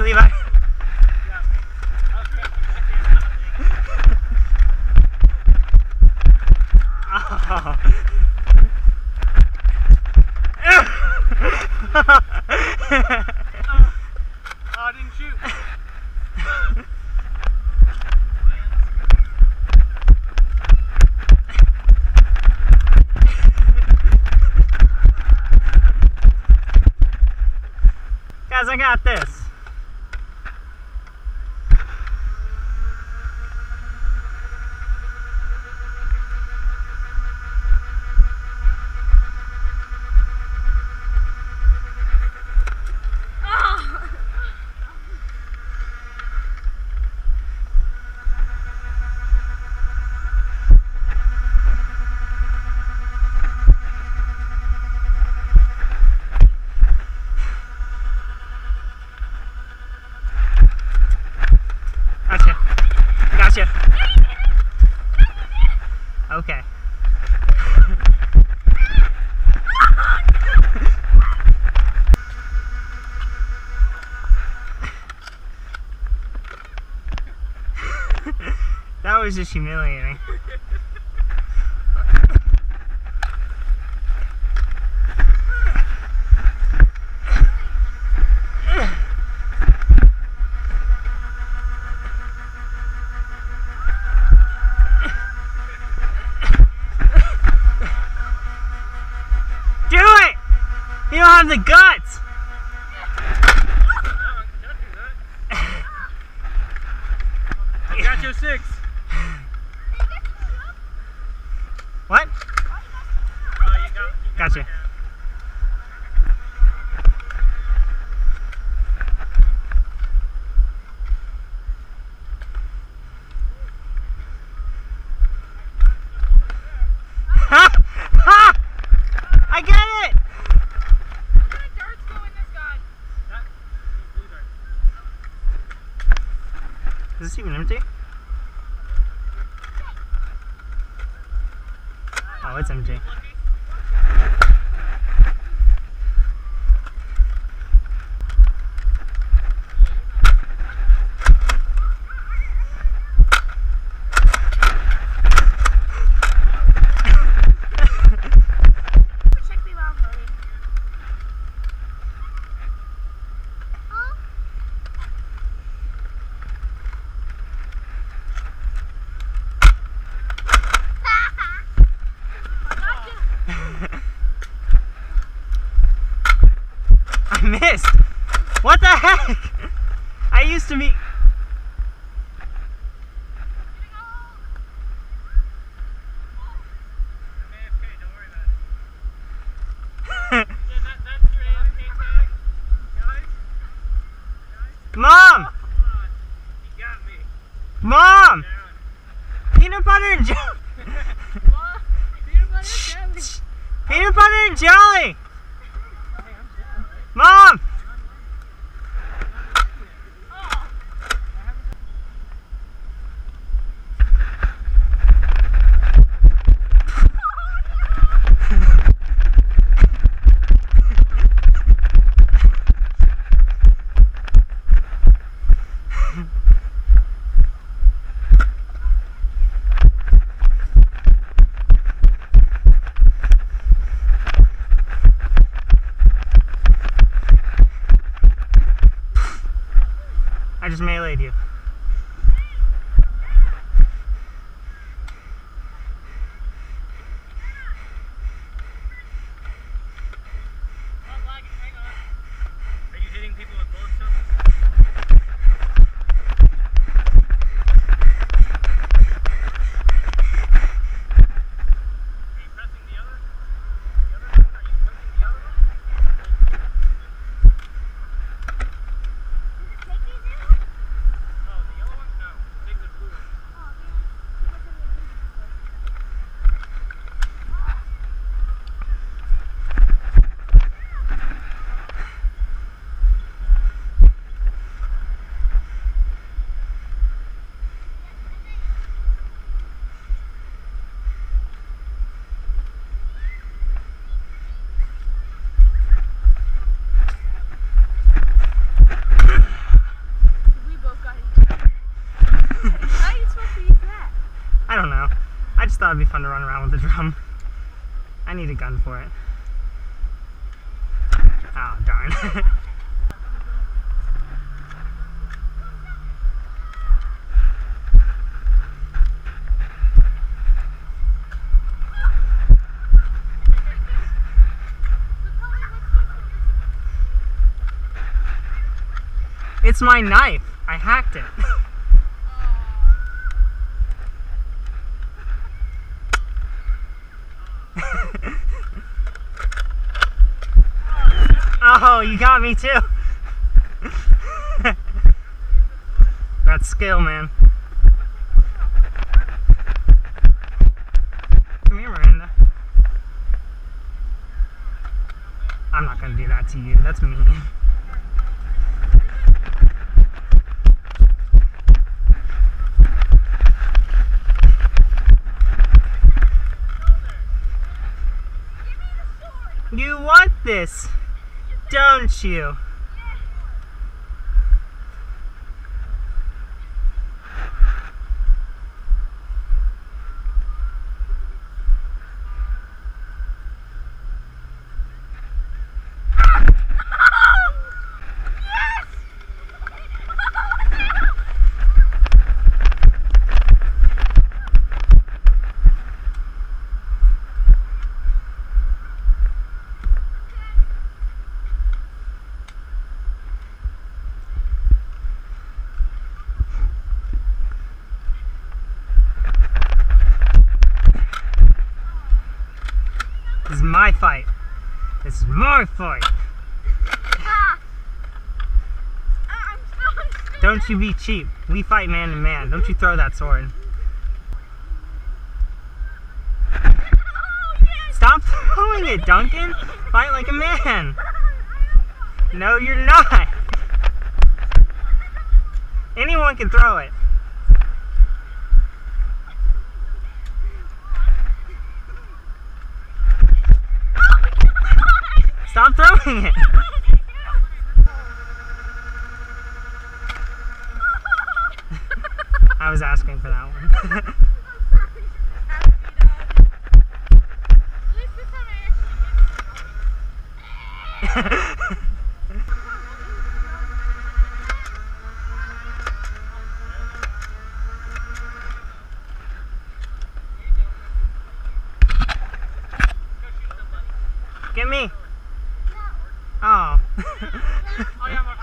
you, Levi. Oh. Oh, I didn't shoot. Guys, I got this. Gotcha. Okay. That was just humiliating. You don't have the guts! I got your 6. What? Gotcha. Ha! Ha! I get it! Is this even empty? Oh, it's empty. I missed! What the heck? I used to be... Mom! You got me. Mom! Peanut butter and jelly! Peanut butter and jelly! Mom! I just meleeed you. Hang on. Are you hitting people with both shovels? Are you pressing the other? Are you pressing the other one? thought it'd be fun to run around with the drum. I need a gun for it. Oh, darn. It's my knife. I hacked it. Oh, you got me too. That's skill, man. Come here, Miranda. I'm not gonna do that to you. That's mean. You want this, don't you? This is my fight. This is my fight. Don't you be cheap. We fight man to man. Don't you throw that sword. Stop throwing it, Duncan. Fight like a man. No, you're not. Anyone can throw it. Stop throwing it! I was asking for that one. Get me! Oh.